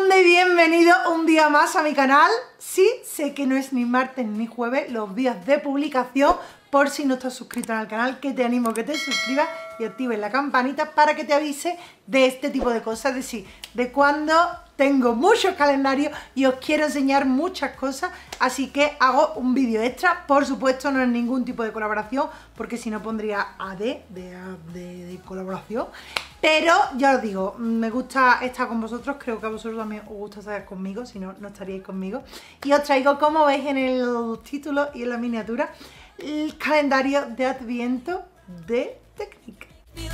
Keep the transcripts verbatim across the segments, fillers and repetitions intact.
mundo y bienvenido un día más a mi canal. Sí, sé que no es ni martes ni jueves los días de publicación. Por si no estás suscrito al canal, que te animo a que te suscribas y actives la campanita para que te avise de este tipo de cosas. Es decir, de cuando tengo muchos calendarios y os quiero enseñar muchas cosas. Así que hago un vídeo extra. Por supuesto no es ningún tipo de colaboración, porque si no pondría A D de, de, de colaboración. Pero ya os digo, me gusta estar con vosotros. Creo que a vosotros también os gusta estar conmigo, si no, no estaríais conmigo. Y os traigo, como veis en el título y en la miniatura, el calendario de Adviento de Technic.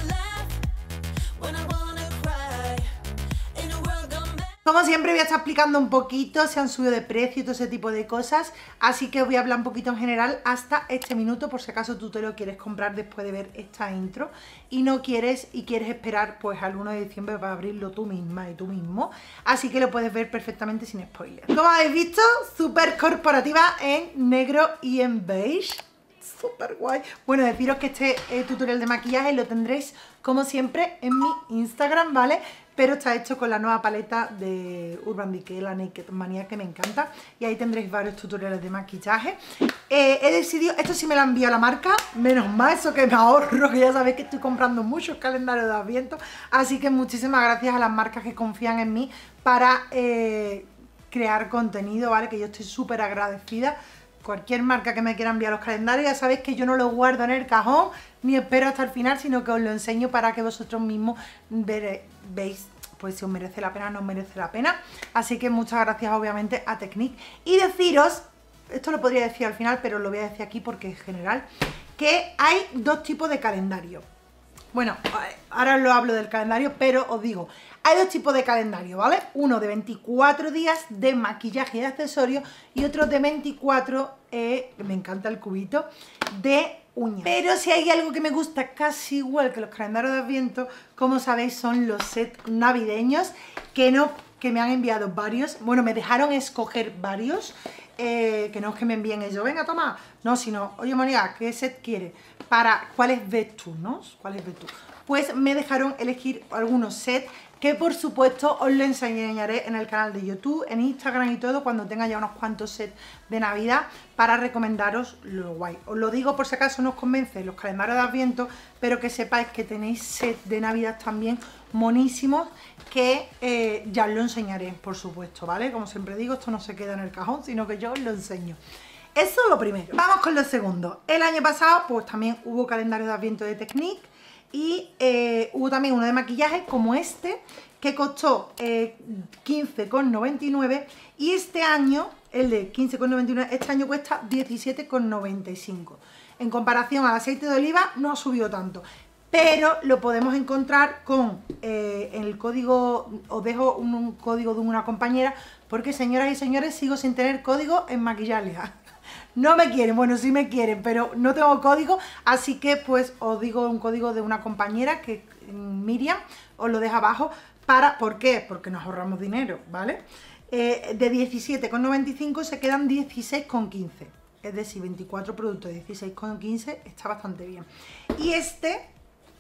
Como siempre voy a estar explicando un poquito, se han subido de precio y todo ese tipo de cosas, así que os voy a hablar un poquito en general hasta este minuto, por si acaso tú te lo quieres comprar después de ver esta intro y no quieres y quieres esperar pues al uno de diciembre para abrirlo tú misma y tú mismo, así que lo puedes ver perfectamente sin spoiler. Como habéis visto, súper corporativa en negro y en beige. Súper guay. Bueno, deciros que este eh, tutorial de maquillaje lo tendréis como siempre en mi Instagram, ¿vale? Pero está hecho con la nueva paleta de Urban Decay, la Naked Mania, que me encanta. Y ahí tendréis varios tutoriales de maquillaje. Eh, he decidido, esto sí me lo ha enviado la marca, menos mal, eso que me ahorro, que ya sabéis que estoy comprando muchos calendarios de Adviento. Así que muchísimas gracias a las marcas que confían en mí para eh, crear contenido, ¿vale? Que yo estoy súper agradecida. Cualquier marca que me quiera enviar los calendarios, ya sabéis que yo no los guardo en el cajón ni espero hasta el final, sino que os lo enseño para que vosotros mismos vere, veis pues si os merece la pena o no os merece la pena. Así que muchas gracias obviamente a Technic. Y deciros, esto lo podría decir al final, pero lo voy a decir aquí porque es general, que hay dos tipos de calendario. Bueno, ahora os lo hablo del calendario, pero os digo, hay dos tipos de calendario, ¿vale? Uno de veinticuatro días de maquillaje y de accesorios y otro de veinticuatro, eh, me encanta el cubito, de uñas. Pero si hay algo que me gusta casi igual que los calendarios de Adviento, como sabéis, son los sets navideños, que, no, que me han enviado varios. Bueno, me dejaron escoger varios, eh, que no es que me envíen ellos, venga, toma. No, sino, oye, Mónica, ¿qué set quieres? Para, ¿cuáles ves tú, no? ¿Cuáles ves tú? Pues me dejaron elegir algunos sets que por supuesto os lo enseñaré en el canal de YouTube, en Instagram y todo, cuando tenga ya unos cuantos sets de Navidad, para recomendaros lo guay. Os lo digo por si acaso no os convence los calendarios de Adviento, pero que sepáis que tenéis sets de Navidad también monísimos, que eh, ya os lo enseñaré, por supuesto, ¿vale? Como siempre digo, esto no se queda en el cajón, sino que yo os lo enseño. Eso es lo primero. Vamos con lo segundo. El año pasado pues también hubo calendario de Adviento de Technic y eh, hubo también uno de maquillaje como este, que costó eh, quince con noventa y nueve, y este año, el de quince con noventa y nueve, este año cuesta diecisiete con noventa y cinco. En comparación al aceite de oliva no ha subido tanto, pero lo podemos encontrar con eh, el código, os dejo un, un código de una compañera, porque señoras y señores, sigo sin tener código en Maquillalia. No me quieren, bueno, sí me quieren, pero no tengo código, así que pues os digo un código de una compañera, que Miriam, os lo deja abajo. Para, ¿por qué? Porque nos ahorramos dinero, ¿vale? Eh, de diecisiete con noventa y cinco se quedan dieciséis con quince, es decir, veinticuatro productos, dieciséis con quince, está bastante bien. Y este,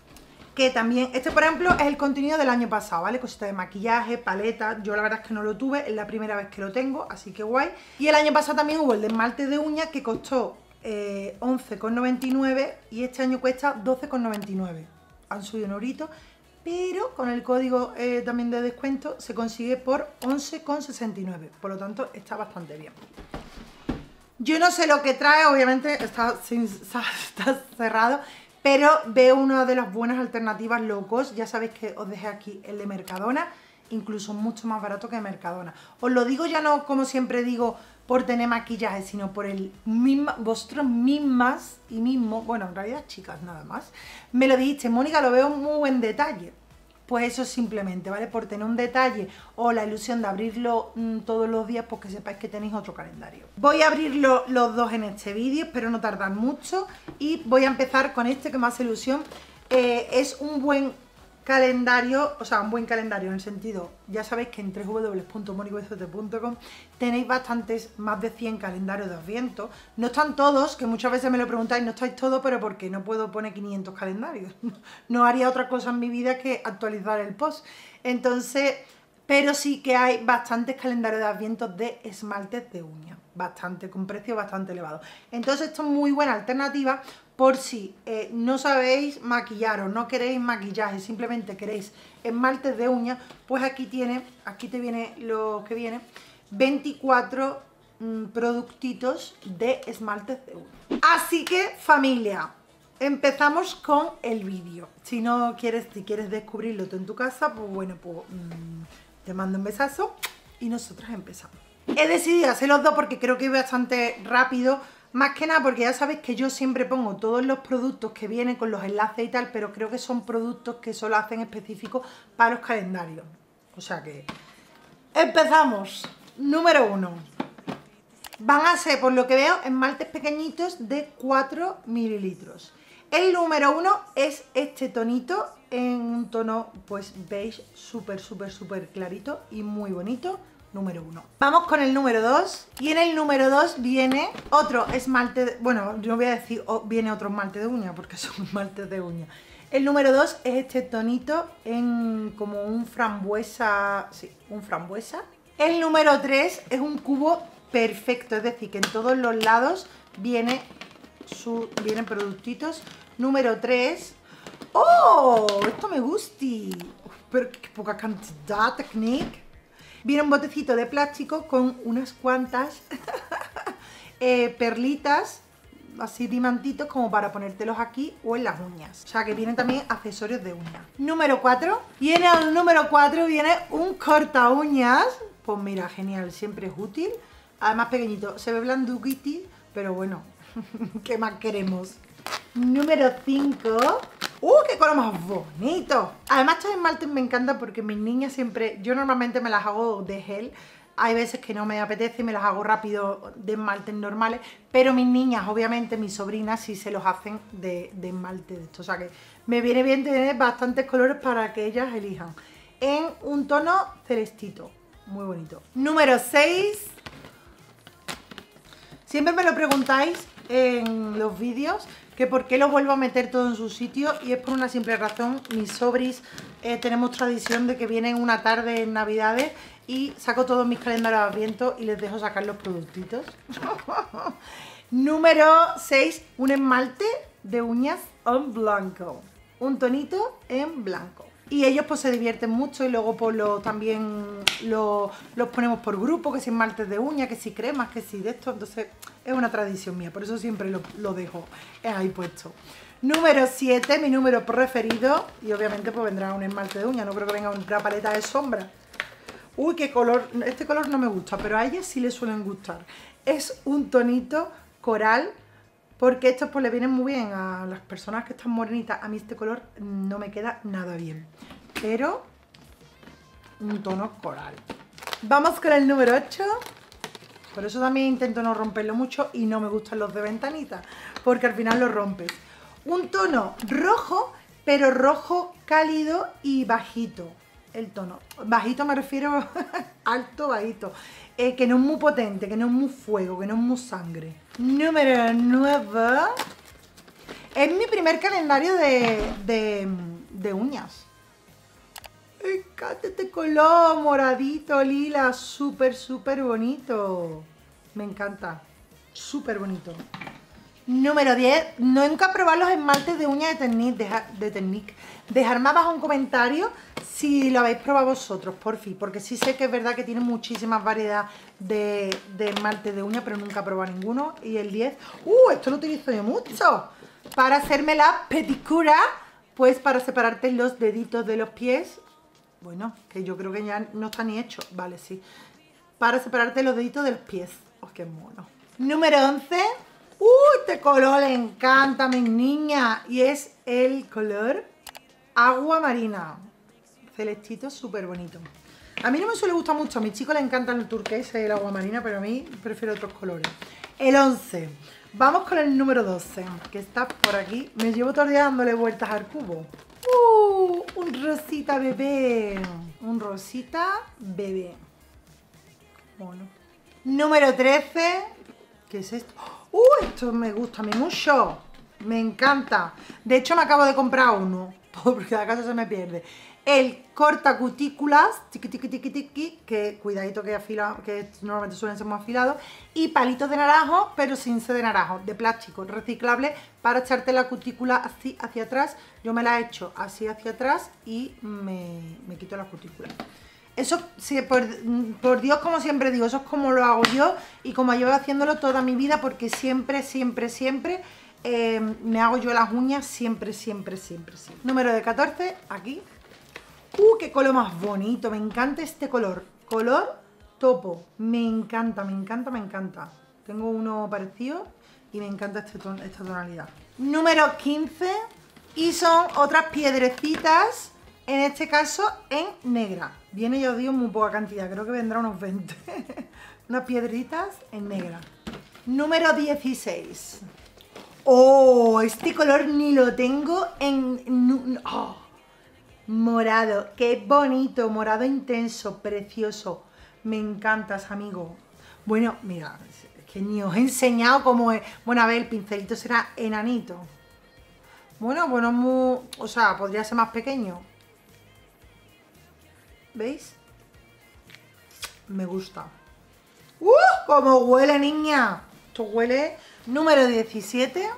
que también, este por ejemplo es el contenido del año pasado, ¿vale? Cositas de maquillaje, paleta, yo la verdad es que no lo tuve, es la primera vez que lo tengo, así que guay. Y el año pasado también hubo el de esmalte de uñas, que costó eh, once con noventa y nueve, y este año cuesta doce con noventa y nueve. Han subido un eurito, pero con el código eh, también de descuento se consigue por once con sesenta y nueve, por lo tanto está bastante bien. Yo no sé lo que trae, obviamente está, sin, está cerrado, pero veo una de las buenas alternativas low cost. Ya sabéis que os dejé aquí el de Mercadona, incluso mucho más barato que Mercadona. Os lo digo ya no, como siempre digo, por tener maquillaje, sino por el mismo, vosotros mismas y mismo, bueno, en realidad chicas nada más, me lo dijiste, Mónica, lo veo muy buen detalle. Pues eso simplemente, ¿vale? Por tener un detalle o la ilusión de abrirlo mmm, todos los días, pues que sepáis que tenéis otro calendario. Voy a abrirlo los dos en este vídeo, espero no tardar mucho, y voy a empezar con este que me hace ilusión. Eh, es un buen calendario, o sea, un buen calendario en el sentido, ya sabéis que en w w w punto mónica bezote punto com tenéis bastantes, más de cien calendarios de Adviento. No están todos, que muchas veces me lo preguntáis, no estáis todos, pero porque no puedo poner quinientos calendarios. No haría otra cosa en mi vida que actualizar el post. Entonces, pero sí que hay bastantes calendarios de Adviento de esmaltes de uñas, bastante, con precio bastante elevado. Entonces esto es muy buena alternativa por si eh, no sabéis maquillaros, no queréis maquillaje, simplemente queréis esmaltes de uñas, pues aquí tiene, aquí te viene lo que viene, veinticuatro mmm, productitos de esmaltes de uñas. Así que, familia, empezamos con el vídeo. Si no quieres, si quieres descubrirlo tú en tu casa, pues bueno, pues mmm, te mando un besazo y nosotros empezamos. He decidido hacer los dos porque creo que es bastante rápido, más que nada porque ya sabéis que yo siempre pongo todos los productos que vienen con los enlaces y tal, pero creo que son productos que solo hacen específicos para los calendarios. O sea que empezamos. Número uno. Van a ser, por lo que veo, esmaltes pequeñitos de cuatro mililitros. El número uno es este tonito en un tono pues beige súper, súper, súper clarito y muy bonito. Número uno. Vamos con el número dos. Y en el número dos viene otro esmalte, de, bueno, yo voy a decir, oh, viene otro esmalte de uña porque son esmaltes de uña. El número dos es este tonito en como un frambuesa, sí, un frambuesa. El número tres es un cubo perfecto, es decir, que en todos los lados viene su, vienen productitos. Número tres. ¡Oh! Esto me gusta. Uf, pero qué poca cantidad, Technique. Viene un botecito de plástico con unas cuantas eh, perlitas, así diamantitos, como para ponértelos aquí o en las uñas. O sea que vienen también accesorios de uñas. Número cuatro. Y en el número cuatro viene un corta uñas. Pues mira, genial, siempre es útil. Además pequeñito, se ve blanduquiti, pero bueno, ¿qué más queremos? Número cinco. ¡Uh, qué color más bonito! Además estos esmaltes me encantan porque mis niñas siempre, yo normalmente me las hago de gel. Hay veces que no me apetece y me las hago rápido de esmaltes normales, pero mis niñas, obviamente mis sobrinas, sí se los hacen de, de esmalte de esto. O sea que me viene bien tener bastantes colores para que ellas elijan. En un tono celestito, muy bonito. Número seis. Siempre me lo preguntáis en los vídeos, que por qué lo vuelvo a meter todo en su sitio, y es por una simple razón. Mis sobris eh, tenemos tradición de que vienen una tarde en Navidades y saco todos mis calendarios de Adviento y les dejo sacar los productitos. Número seis, un esmalte de uñas en blanco, un tonito en blanco. Y ellos pues se divierten mucho y luego pues lo, también lo, los ponemos por grupo, que si esmaltes de uña, que si cremas, que si de esto. Entonces es una tradición mía, por eso siempre lo, lo dejo ahí puesto. Número siete, mi número preferido. Y obviamente pues vendrá un esmalte de uña, no creo que venga una paleta de sombra. Uy, qué color, este color no me gusta, pero a ellas sí les suelen gustar. Es un tonito coral, porque estos pues le vienen muy bien a las personas que están morenitas. A mí este color no me queda nada bien, pero un tono coral. Vamos con el número ocho. Por eso también intento no romperlo mucho y no me gustan los de ventanita, porque al final los rompes. Un tono rojo, pero rojo cálido y bajito. El tono bajito me refiero alto, bajito, eh, que no es muy potente, que no es muy fuego, que no es muy sangre. Número nueve. Es mi primer calendario de, de, de uñas. Me encanta este color moradito, lila, súper, súper bonito. Me encanta, súper bonito. Número diez. Nunca probar los esmaltes de uñas de Technique. Deja, de Technique. Dejadme abajo un comentario si lo habéis probado vosotros, por fin. Porque sí sé que es verdad que tiene muchísimas variedades de, de esmaltes de uñas, pero nunca he probado ninguno. Y el diez. ¡Uh! Esto lo utilizo yo mucho. Para hacerme la pedicura, pues para separarte los deditos de los pies. Bueno, que yo creo que ya no está ni hecho. Vale, sí. Para separarte los deditos de los pies. ¡Oh, qué mono! Número once. ¡Uh! Este color le encanta a mis niñas. Y es el color agua marina. Celestito, súper bonito. A mí no me suele gustar mucho. A mis chicos les encantan el turquesa y el agua marina, pero a mí prefiero otros colores. El once. Vamos con el número doce, que está por aquí. Me llevo todo el día dándole vueltas al cubo. ¡Uh! Un rosita bebé. Un rosita bebé. Bueno. Número trece. ¿Qué es esto? ¡Uh! Esto me gusta a mí mucho. Me encanta. De hecho, me acabo de comprar uno. porque acaso se me pierde. El corta cutículas, tiqui, tiqui, tiqui, tiqui, que cuidadito que afila, que normalmente suelen ser muy afilados, y palitos de naranjo, pero sin ser de naranjo, de plástico, reciclable, para echarte la cutícula así hacia atrás. Yo me la echo así hacia atrás y me, me quito la cutícula. Eso, sí, por, por Dios, como siempre digo, eso es como lo hago yo y como llevo haciéndolo toda mi vida, porque siempre, siempre, siempre eh, me hago yo las uñas, siempre, siempre, siempre, siempre. Número de catorce, aquí. ¡Uh, qué color más bonito! Me encanta este color. Color topo. Me encanta, me encanta, me encanta. Tengo uno parecido y me encanta este ton esta tonalidad. Número quince. Y son otras piedrecitas, en este caso en negra. Viene, ya os digo, muy poca cantidad. Creo que vendrá unos veinte. Unas piedritas en negra. Número dieciséis. ¡Oh! Este color ni lo tengo en... ¡Oh! Morado, qué bonito, morado intenso, precioso. Me encantas, amigo. Bueno, mira, es que ni os he enseñado cómo es. Bueno, a ver, el pincelito será enanito. Bueno, bueno, muy... O sea, podría ser más pequeño. ¿Veis? Me gusta. ¡Uh! ¡Cómo huele, niña! Esto huele... Número diecisiete.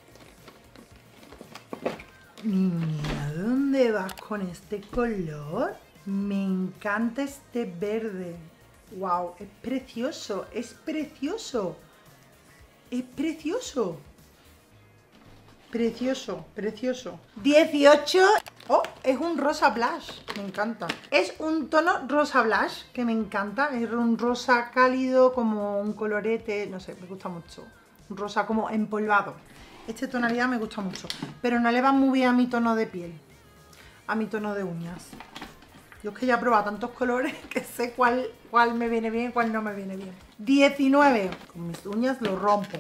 Niña, ¿dónde vas con este color? Me encanta este verde. ¡Wow! Es precioso, es precioso. Es precioso. Precioso, precioso. dieciocho. Oh, es un rosa blush. Me encanta. Es un tono rosa blush que me encanta. Es un rosa cálido, como un colorete. No sé, me gusta mucho. Un rosa como empolvado. Esta tonalidad me gusta mucho, pero no le va muy bien a mi tono de piel, a mi tono de uñas. Yo es que ya he probado tantos colores que sé cuál, cuál me viene bien y cuál no me viene bien. diecinueve. Con mis uñas lo rompo.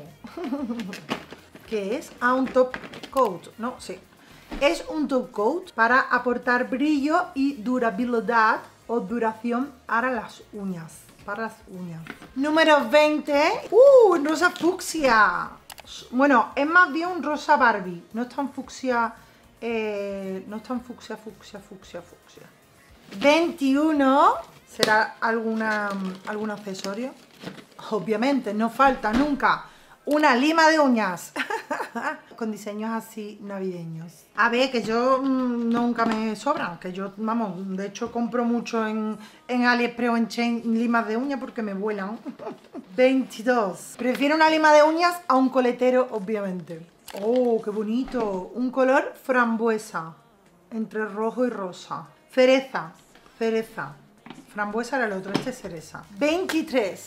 ¿Qué es? Ah, un top coat. No, sí. Es un top coat para aportar brillo y durabilidad o duración para las uñas. Para las uñas. Número veinte. ¡Uh! Rosa fucsia. Bueno, es más bien un rosa Barbie. No es tan fucsia. Eh, no es tan fucsia, fucsia, fucsia, fucsia. veintiuno. ¿Será alguna, algún accesorio? Obviamente, no falta nunca una lima de uñas. Con diseños así navideños. A ver, que yo mmm, nunca me sobran. Que yo, vamos, de hecho compro mucho en, en AliExpress o en Chain limas de uñas porque me vuelan. veintidós. Prefiero una lima de uñas a un coletero, obviamente. Oh, qué bonito. Un color frambuesa. Entre rojo y rosa. Cereza. Cereza. Frambuesa era el otro, este es cereza. veintitrés.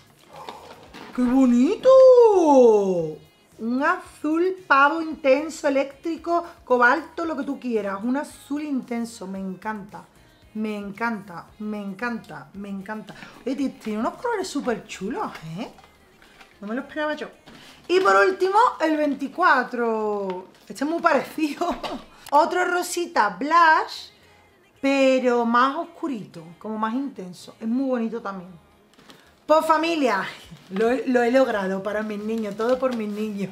¡Qué bonito! Un azul pavo intenso, eléctrico, cobalto, lo que tú quieras. Un azul intenso, me encanta. Me encanta, me encanta, me encanta. Oye, tiene unos colores súper chulos, ¿eh? No me lo esperaba yo. Y por último, el veinticuatro. Este es muy parecido. Otro rosita blush, pero más oscurito, como más intenso. Es muy bonito también. Pues familia, lo, lo he logrado para mis niños, todo por mis niños.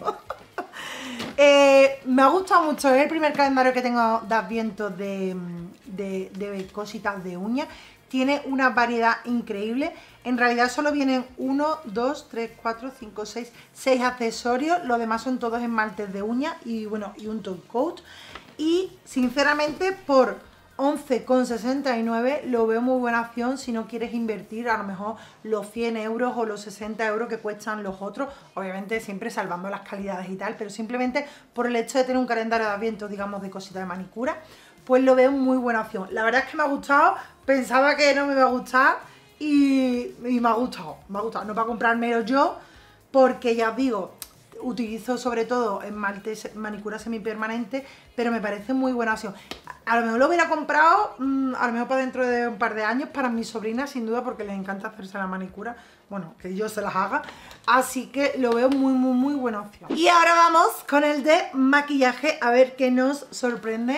eh, me ha gustado mucho, es el primer calendario que tengo de Adviento de, de, de cositas de uñas. Tiene una variedad increíble. En realidad solo vienen uno, dos, tres, cuatro, cinco, seis, seis accesorios. Los demás son todos esmaltes de uñas y bueno, y un top coat. Y sinceramente por once con sesenta y nueve lo veo muy buena opción si no quieres invertir a lo mejor los cien euros o los sesenta euros que cuestan los otros, obviamente siempre salvando las calidades y tal, pero simplemente por el hecho de tener un calendario de Adviento, digamos, de cositas de manicura, pues lo veo muy buena opción. La verdad es que me ha gustado, pensaba que no me iba a gustar y, y me ha gustado, me ha gustado, no para comprármelo yo, porque ya os digo, utilizo sobre todo esmalte manicura semipermanente, pero me parece muy buena opción. A lo mejor lo hubiera comprado, mmm, a lo mejor para dentro de un par de años para mis sobrinas, sin duda, porque les encanta hacerse la manicura. Bueno, que yo se las haga. Así que lo veo muy, muy, muy buena opción. Y ahora vamos con el de maquillaje, a ver qué nos sorprende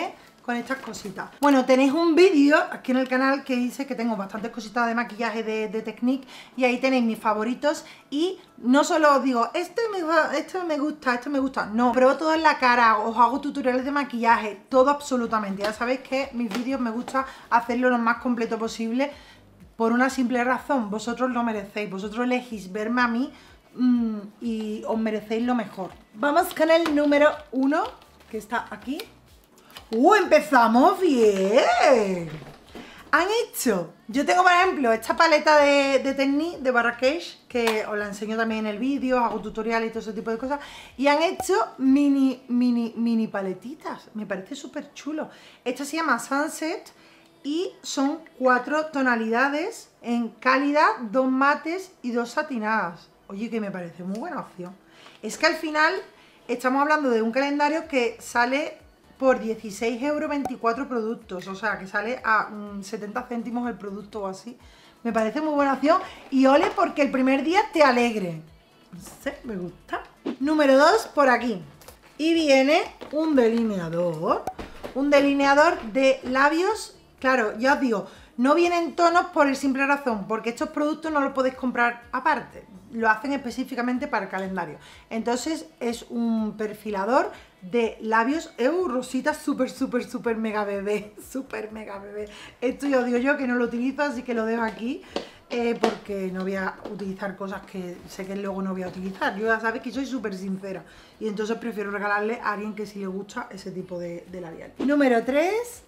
con estas cositas. Bueno, tenéis un vídeo aquí en el canal que hice que tengo bastantes cositas de maquillaje de, de Technique y ahí tenéis mis favoritos y no solo os digo, este me, este me gusta, este me gusta, no, pruebo todo en la cara, os hago tutoriales de maquillaje, todo absolutamente. Ya sabéis que mis vídeos me gusta hacerlo lo más completo posible por una simple razón, vosotros lo merecéis, vosotros elegís verme a mí mmm, y os merecéis lo mejor. Vamos con el número uno, que está aquí. ¡Uh! ¡Empezamos bien! Han hecho, yo tengo por ejemplo esta paleta de, de Technique, de Marrakech, que os la enseño también en el vídeo, hago tutoriales y todo ese tipo de cosas, y han hecho mini, mini, mini paletitas, me parece súper chulo. Esta se llama Sunset y son cuatro tonalidades en cálida, dos mates y dos satinadas. Oye, que me parece muy buena opción. Es que al final estamos hablando de un calendario que sale por dieciséis euros veinticuatro productos, o sea que sale a um, setenta céntimos el producto o así. Me parece muy buena opción y ole porque el primer día te alegre. No sé, me gusta. Número dos por aquí. Y viene un delineador. Un delineador de labios. Claro, ya os digo, no vienen tonos por el simple razón, porque estos productos no los podéis comprar aparte. Lo hacen específicamente para el calendario. Entonces es un perfilador de labios, es un rosita súper, súper, súper mega bebé, súper mega bebé. Esto ya os digo yo que no lo utilizo, así que lo dejo aquí, eh, porque no voy a utilizar cosas que sé que luego no voy a utilizar. Yo ya sabéis que soy súper sincera y entonces prefiero regalarle a alguien que sí le gusta ese tipo de, de labial. Número tres.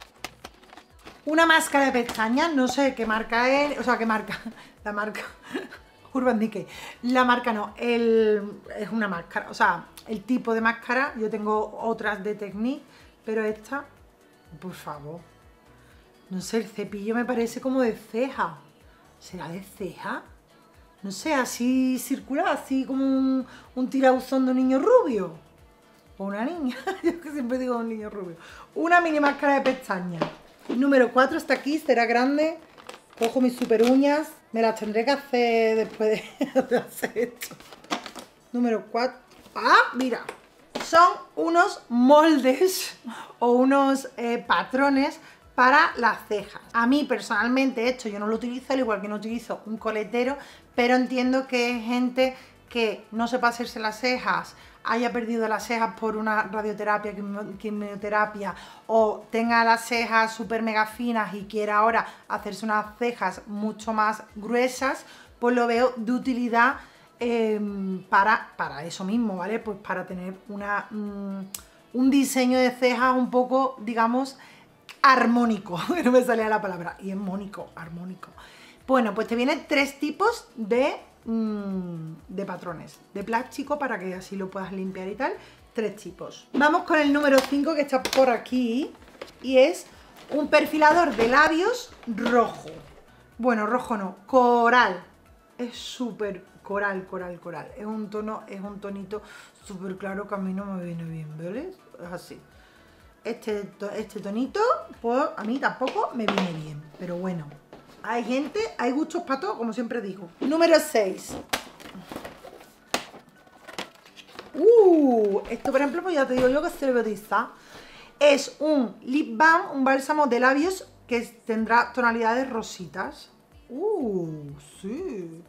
Una máscara de pestañas, no sé qué marca es, o sea, qué marca, la marca... Urban Decay. La marca no, el, es una máscara, o sea, el tipo de máscara, yo tengo otras de Technique, pero esta, por favor, no sé, el cepillo me parece como de ceja. ¿Será de ceja? No sé, así circular, así como un, un tirabuzón de un niño rubio. O una niña, yo que siempre digo un niño rubio. Una mini máscara de pestañas. Número cuatro está aquí, será grande. Cojo mis super uñas. Me las tendré que hacer después de, de hacer esto. Número cuatro. ¡Ah! Mira. Son unos moldes o unos eh, patrones para las cejas. A mí personalmente esto yo no lo utilizo, al igual que no utilizo un coletero, pero entiendo que es gente que no sepa hacerse las cejas, haya perdido las cejas por una radioterapia, quimioterapia, o tenga las cejas súper mega finas y quiera ahora hacerse unas cejas mucho más gruesas, pues lo veo de utilidad eh, para, para eso mismo, ¿vale? Pues para tener una, um, un diseño de cejas un poco, digamos, armónico, no me salía la palabra, y es mónico, armónico. Bueno, pues te vienen tres tipos de... de patrones de plástico para que así lo puedas limpiar y tal, tres tipos. Vamos con el número cinco que está por aquí y es un perfilador de labios rojo. Bueno, rojo no, coral. Es súper coral, coral, coral. Es un tono, es un tonito súper claro que a mí no me viene bien, ¿vale? Es así. Este, este tonito, pues a mí tampoco me viene bien, pero bueno. Hay gente, hay gustos para todo, como siempre digo. Número seis. Uh, esto por ejemplo, pues ya te digo yo que se lo voy a utilizar. Es un lip balm, un bálsamo de labios que tendrá tonalidades rositas. Uh, sí.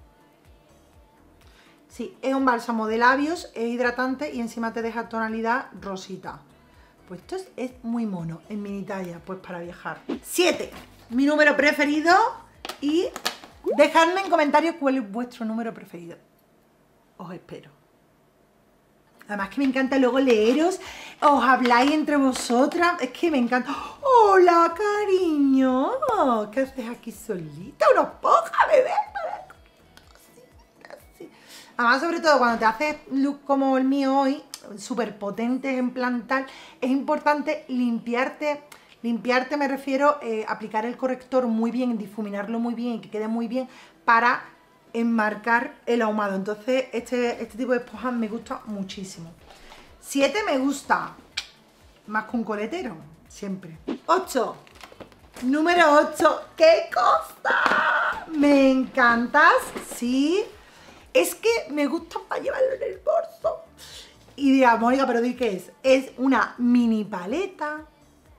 Sí, es un bálsamo de labios, es hidratante y encima te deja tonalidad rosita. Pues esto es, es muy mono, en mini talla, pues para viajar. siete. Mi número preferido y dejadme en comentarios cuál es vuestro número preferido. Os espero. Además que me encanta luego leeros, os habláis entre vosotras, es que me encanta. ¡Hola, cariño! ¿Qué haces aquí solita? ¡Una poja, bebé! Así, así. Además, sobre todo cuando te haces look como el mío hoy, súper potentes en plan tal, es importante limpiarte. Limpiarte me refiero a eh, aplicar el corrector muy bien, difuminarlo muy bien y que quede muy bien para enmarcar el ahumado. Entonces este, este tipo de esponjas me gusta muchísimo. siete me gusta, más que un coletero, siempre. ocho. Número ocho. ¡Qué cosa! Me encantas, sí. Es que me gusta para llevarlo en el bolso. Y dirá, Mónica, ¿pero di qué es? Es una mini paleta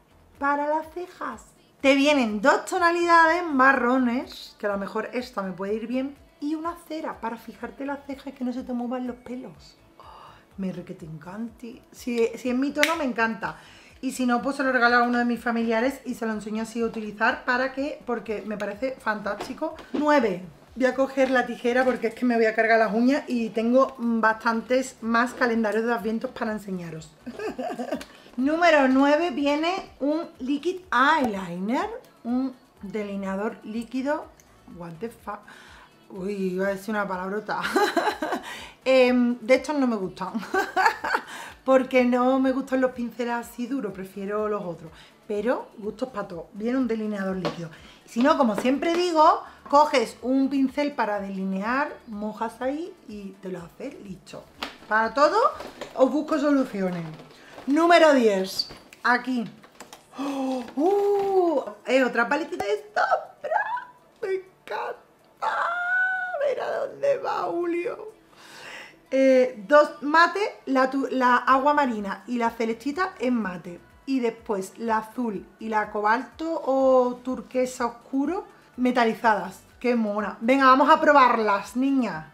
para las cejas. Te vienen dos tonalidades marrones, que a lo mejor esta me puede ir bien, y una cera para fijarte las cejas y que no se te muevan los pelos. Oh, me re que te encante. Si, si es mi tono, me encanta. Y si no, pues se lo regalo a uno de mis familiares y se lo enseño así a utilizar para que, porque me parece fantástico. nueve. Voy a coger la tijera porque es que me voy a cargar las uñas y tengo bastantes más calendarios de advientos para enseñaros. Número nueve viene un Liquid Eyeliner, un delineador líquido. What the fuck. Uy, iba a decir una palabrota. eh, de estos no me gustan. Porque no me gustan los pinceles así duros, prefiero los otros. Pero gustos para todos. Viene un delineador líquido. Si no, como siempre digo, coges un pincel para delinear, mojas ahí y te lo haces listo. Para todo os busco soluciones. Número diez. Aquí. ¡Oh! ¡Uh! Es otra paletita de sombra. Me encanta. Mira dónde va, Julio. Eh, dos mate, la, la agua marina y la celestita en mate. Y después la azul y la cobalto o turquesa oscuro metalizadas. ¡Qué mona! Venga, vamos a probarlas, niña.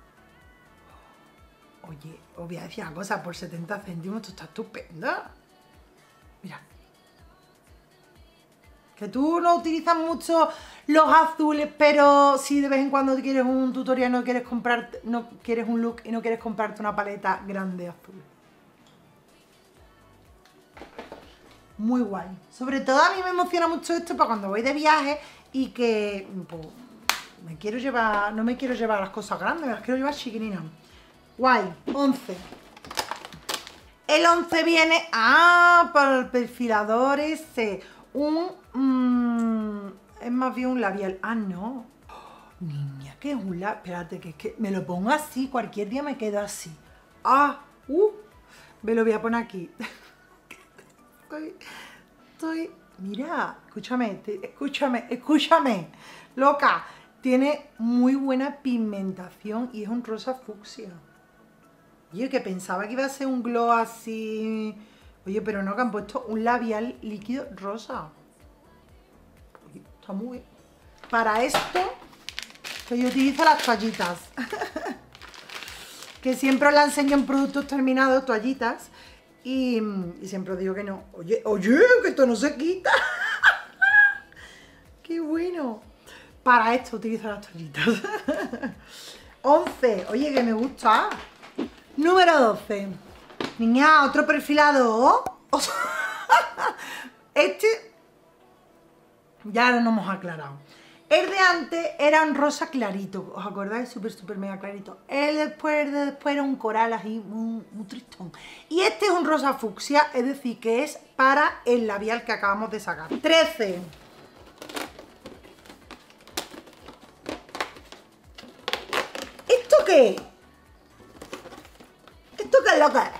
Oye, os voy a decir una cosa, por setenta céntimos esto está estupenda. Mira. Que tú no utilizas mucho los azules, pero si de vez en cuando quieres un tutorial, no quieres comprarte, no quieres un look y no quieres comprarte una paleta grande azul. Muy guay. Sobre todo a mí me emociona mucho esto para cuando voy de viaje y que pues, me quiero llevar, no me quiero llevar las cosas grandes, me las quiero llevar chiquitinas. Guay. once. El once viene, ah, para el perfilador ese, un, mmm, es más bien un labial, ah, no. Oh, niña, ¿qué es un labial? Espérate, que es que me lo pongo así, cualquier día me quedo así. Ah, uh, me lo voy a poner aquí. Estoy, estoy, mira, escúchame, te, escúchame, escúchame, loca, tiene muy buena pigmentación y es un rosa fucsia. Oye, que pensaba que iba a ser un glow así, oye, pero no, que han puesto un labial líquido rosa. Oye, está muy bien. Para esto, que yo utilizo las toallitas, que siempre os la enseño en productos terminados, toallitas. Y, y siempre os digo que no. Oye, oye, que esto no se quita. ¡Qué bueno! Para esto utilizo las toallitas. once. Oye, que me gusta. Número doce. Niña, otro perfilado. Este... Ya lo hemos aclarado. El de antes era un rosa clarito, ¿os acordáis? Súper, súper mega clarito. El después, de después era un coral así, muy, muy tristón. Y este es un rosa fucsia, es decir, que es para el labial que acabamos de sacar. trece. ¿Esto qué? ¿Esto qué es lo que es?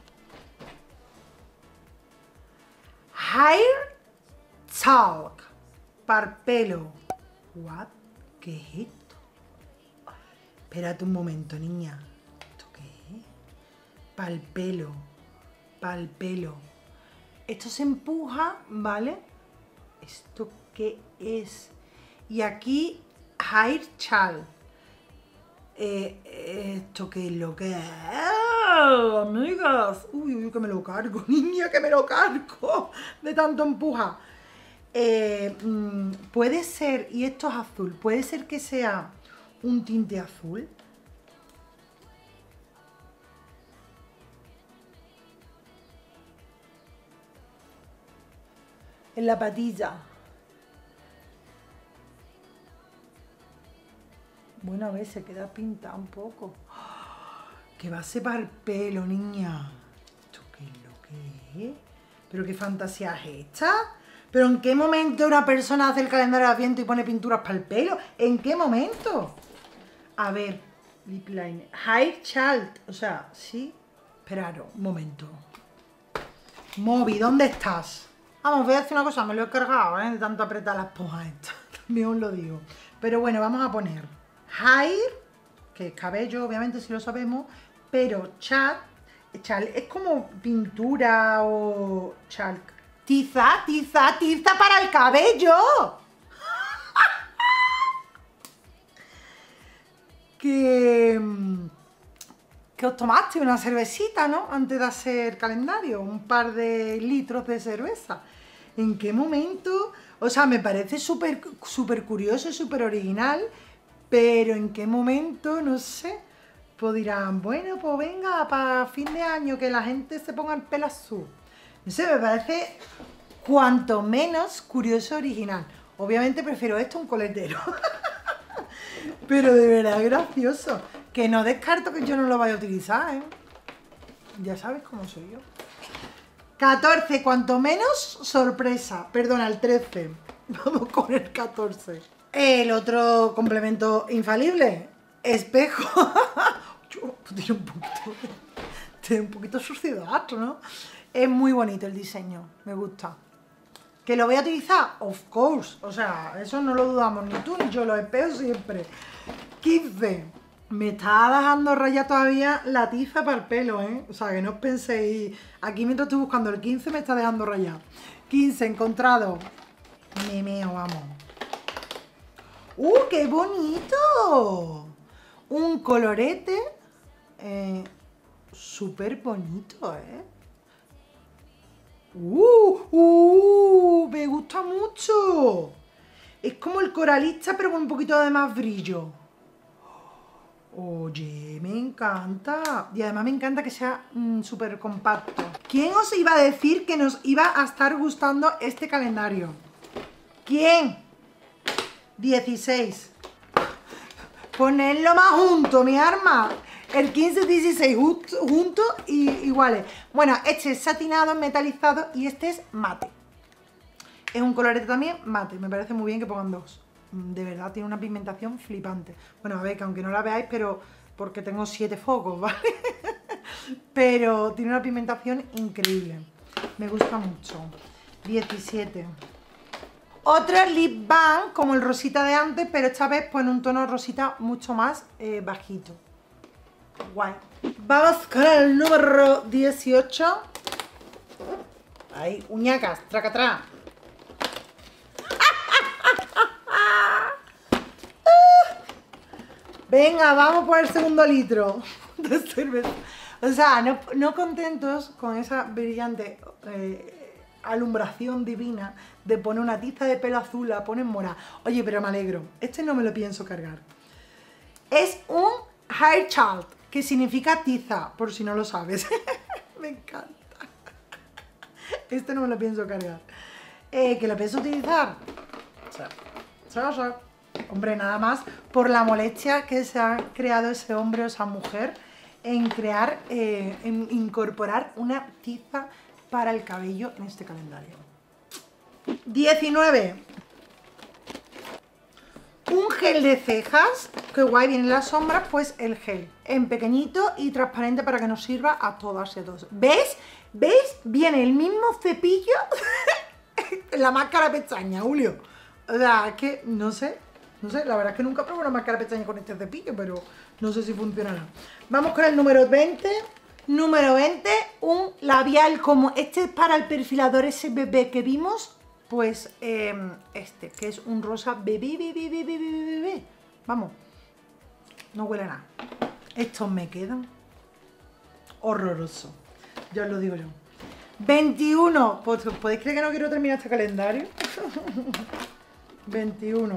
Hair Talk. Para pelo. What? ¿Qué es esto? Espérate un momento, niña. ¿Esto qué es? Pa'l pelo. Pa'l pelo. Esto se empuja, ¿vale? ¿Esto qué es? Y aquí, Hair Chal. Eh, ¿Esto qué es lo que es? Amigas. Uy, uy, que me lo cargo, niña, que me lo cargo. De tanto empuja. Eh, puede ser, y esto es azul, puede ser que sea un tinte azul. En la patilla. Bueno, a ver, se queda pintado un poco. Que va a ser para el pelo, niña. ¿Esto qué es lo que es? ¿Pero qué fantasía es esta? ¿Pero en qué momento una persona hace el calendario de adviento y pone pinturas para el pelo? ¿En qué momento? A ver, lip liner. Hair Child. O sea, sí. Esperaros, un momento. Moby, ¿dónde estás? Vamos, voy a decir una cosa, me lo he cargado, ¿eh? De tanto apretar la esponja esta. También os lo digo. Pero bueno, vamos a poner hair, que es cabello, obviamente, si lo sabemos. Pero chat, chal, es como pintura o chalk. Tiza, tiza, tiza para el cabello. que, que os tomaste una cervecita, ¿no? Antes de hacer calendario, un par de litros de cerveza. ¿En qué momento? O sea, me parece súper súper curioso, súper original, pero ¿en qué momento? No sé. Pues dirán, bueno, pues venga, para fin de año que la gente se ponga el pelo azul. No sé, me parece cuanto menos curioso, original. Obviamente prefiero esto a un coletero. Pero de verdad gracioso. Que no descarto que yo no lo vaya a utilizar, ¿eh? Ya sabes cómo soy yo. catorce, cuanto menos sorpresa. Perdona, el trece. Vamos con el catorce. El otro complemento infalible. Espejo. Yo, tiene un poquito, tiene un poquito suciedad, ¿no? Es muy bonito el diseño, me gusta. ¿Que lo voy a utilizar? Of course. O sea, eso no lo dudamos ni tú ni yo, los espejos siempre. quince. Me está dejando raya todavía la tiza para el pelo, ¿eh? O sea, que no os penséis. Aquí mientras estoy buscando el quince me está dejando rayado. quince, encontrado. Me meo, vamos. ¡Uh, qué bonito! Un colorete. Eh, súper bonito, ¿eh? ¡Uh! ¡Uh! Me gusta mucho. Es como el coralista, pero con un poquito de más brillo. Oye, me encanta. Y además me encanta que sea mmm, súper compacto. ¿Quién os iba a decir que nos iba a estar gustando este calendario? ¿Quién? dieciséis. Ponedlo más junto, mi arma. El quince, dieciséis juntos y iguales. Bueno, este es satinado, metalizado y este es mate. Es un colorete también mate. Me parece muy bien que pongan dos. De verdad, tiene una pigmentación flipante. Bueno, a ver, que aunque no la veáis, pero porque tengo siete focos, ¿vale? Pero tiene una pigmentación increíble. Me gusta mucho. diecisiete. Otro lip balm, como el rosita de antes, pero esta vez pues en un tono rosita mucho más eh, bajito. Guay. Vamos con el número dieciocho. Ahí, uñacas, tracatrá. Venga, vamos por el segundo litro de cerveza. O sea, no, no contentos con esa brillante eh, alumbración divina de poner una tiza de pelo azul, la ponen morada. Oye, pero me alegro. Este no me lo pienso cargar. Es un hair child, que significa tiza, por si no lo sabes. Me encanta. Este no me lo pienso cargar. Eh, ¿Que lo pienso utilizar? O sea, o sea, o sea. Hombre, nada más por la molestia que se ha creado ese hombre o esa mujer en crear, eh, en incorporar una tiza para el cabello en este calendario. diecinueve. Un gel de cejas, que guay, viene en las sombras, pues el gel en pequeñito y transparente para que nos sirva a todas y a todos. ¿Veis? ¿Veis? Viene el mismo cepillo en la máscara de pestaña, Julio. O sea, es que no sé, no sé, la verdad es que nunca probé una máscara de pestaña con este cepillo, pero no sé si funcionará. Vamos con el número veinte. Número veinte, un labial como este para el perfilador ese bebé que vimos. Pues eh, este, que es un rosa bebé, bebé, bebé, bebé, bebé. Vamos, no huele a nada. Estos me quedan horrorosos, ya os lo digo yo. veintiuno, pues ¿podéis creer que no quiero terminar este calendario? veintiuno.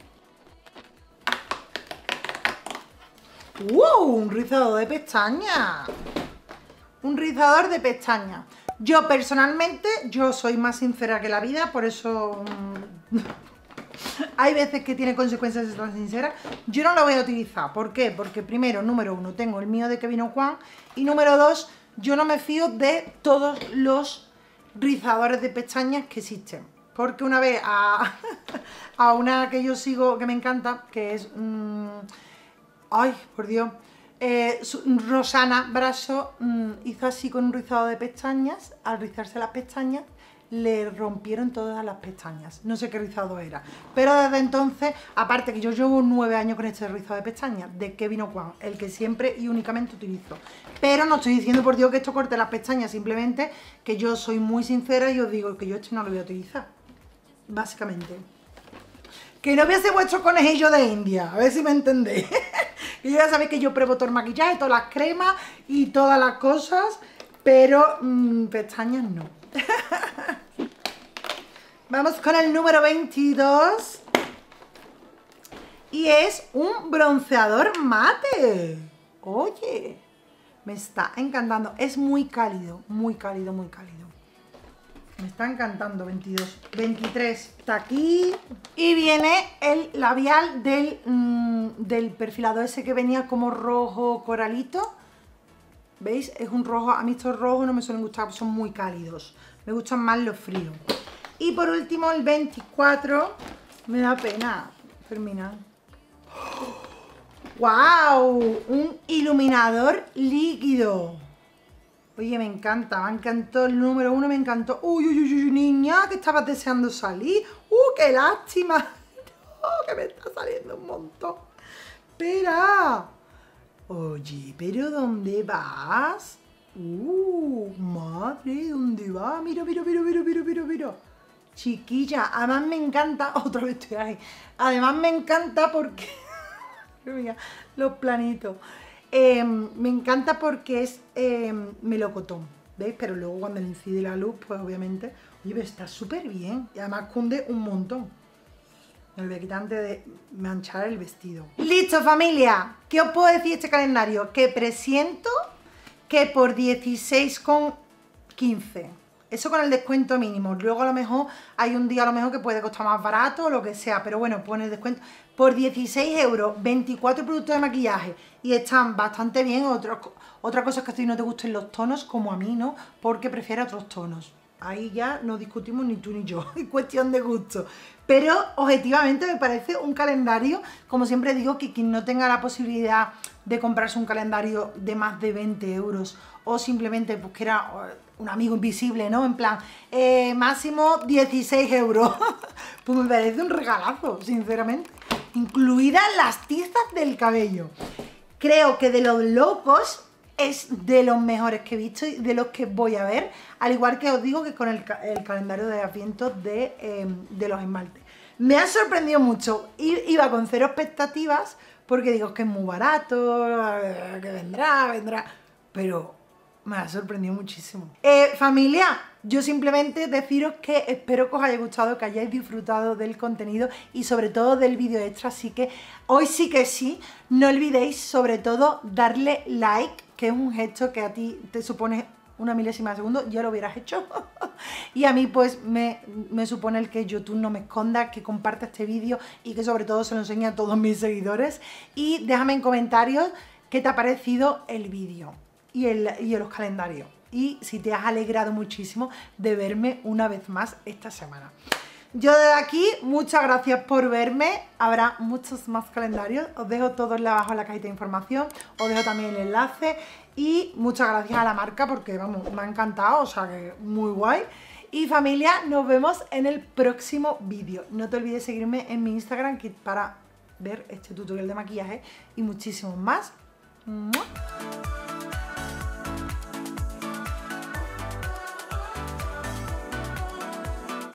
¡Wow! Un rizador de pestañas. Un rizador de pestañas. Yo personalmente, yo soy más sincera que la vida, por eso mmm, hay veces que tiene consecuencias de estar sincera. Yo no lo voy a utilizar. ¿Por qué? Porque primero, número uno, tengo el mío de Kevyn Aucoin y número dos, yo no me fío de todos los rizadores de pestañas que existen. Porque una vez a, a una que yo sigo que me encanta, que es... Mmm, ay, por Dios... Eh, Rosana Brasso mmm, hizo así con un rizado de pestañas. Al rizarse las pestañas le rompieron todas las pestañas. No sé qué rizado era. Pero desde entonces, aparte que yo llevo nueve años con este rizado de pestañas, de Kevyn Aucoin, el que siempre y únicamente utilizo. Pero no estoy diciendo por Dios que esto corte las pestañas, simplemente que yo soy muy sincera y os digo que yo este no lo voy a utilizar. Básicamente. Que no voy a ser vuestro conejillo de India, a ver si me entendéis. Y ya sabéis que yo pruebo todo el maquillaje, todas las cremas y todas las cosas, pero mmm, pestañas no. Vamos con el número veintidós. Y es un bronceador mate. Oye, me está encantando. Es muy cálido, muy cálido, muy cálido. Me está encantando. Veintidós, veintitrés está aquí. Y viene el labial del, mmm, del perfilado ese que venía como rojo coralito. ¿Veis? Es un rojo. A mí estos rojos no me suelen gustar, son muy cálidos. Me gustan más los fríos. Y por último el veinticuatro. Me da pena terminar. ¡Wow! Un iluminador líquido. Oye, me encanta, me encantó el número uno, me encantó. Uy, uy, uy, uy, niña, que estabas deseando salir. ¡Uh, qué lástima! No, que me está saliendo un montón. Espera. Oye, ¿pero dónde vas? ¡Uh, madre! ¿Dónde vas? Mira, mira, mira, mira, mira, mira, mira. Chiquilla, además me encanta. Otra vez estoy ahí. Además me encanta porque... Mira, los planitos. Eh, me encanta porque es eh, melocotón, ¿veis? Pero luego cuando le incide la luz, pues obviamente... Oye, pero está súper bien. Y además cunde un montón. Me lo voy a quitar antes de manchar el vestido. ¡Listo, familia! ¿Qué os puedo decir de este calendario? Que presiento que por dieciséis con quince. Eso con el descuento mínimo. Luego a lo mejor hay un día a lo mejor que puede costar más barato o lo que sea. Pero bueno, pone el descuento. Por dieciséis euros, veinticuatro productos de maquillaje. Y están bastante bien. Otra, otra cosa es que a ti no te gusten los tonos, como a mí, ¿no? Porque prefiero otros tonos. Ahí ya no discutimos ni tú ni yo. Es cuestión de gusto. Pero objetivamente me parece un calendario, como siempre digo, que quien no tenga la posibilidad de comprarse un calendario de más de veinte euros o simplemente pues que era un amigo invisible, ¿no? En plan, eh, máximo dieciséis euros. Pues me parece un regalazo, sinceramente. Incluidas las tizas del cabello. Creo que de los locos es de los mejores que he visto y de los que voy a ver. Al igual que os digo que con el, el calendario de Adviento de, eh, de los esmaltes. Me ha sorprendido mucho. Iba con cero expectativas porque digo que es muy barato, que vendrá, vendrá. Pero me ha sorprendido muchísimo. Eh, familia, yo simplemente deciros que espero que os haya gustado, que hayáis disfrutado del contenido y sobre todo del vídeo extra. Así que hoy sí que sí, no olvidéis sobre todo darle like, que es un gesto que a ti te supone una milésima de segundo, ya lo hubieras hecho. Y a mí pues me, me supone el que YouTube no me esconda, que comparta este vídeo y que sobre todo se lo enseñe a todos mis seguidores. Y déjame en comentarios qué te ha parecido el vídeo y, el, y los calendarios. Y si te has alegrado muchísimo de verme una vez más esta semana. Yo desde aquí, muchas gracias por verme. Habrá muchos más calendarios. Os dejo todos abajo en la cajita de información. Os dejo también el enlace. Y muchas gracias a la marca porque, vamos, me ha encantado. O sea que muy guay. Y familia, nos vemos en el próximo vídeo. No te olvides seguirme en mi Instagram para ver este tutorial de maquillaje y muchísimos más. ¡Mua!